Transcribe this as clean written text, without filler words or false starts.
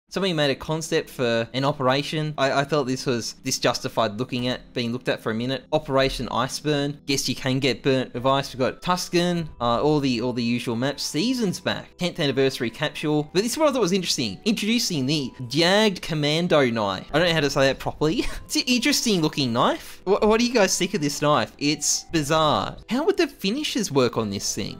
Somebody made a concept for an operation. I felt this justified being looked at for a minute. Operation Iceburn. Guess you can get burnt with ice. We've got Tuscan, all the usual maps. Seasons back. 10th anniversary capsule. But this is what I thought was interesting. Introducing the Jagged Commando knife. I don't know how to say that properly. It's an interesting looking knife. What do you guys think of this knife? It's bizarre. How would the finishes work on this thing?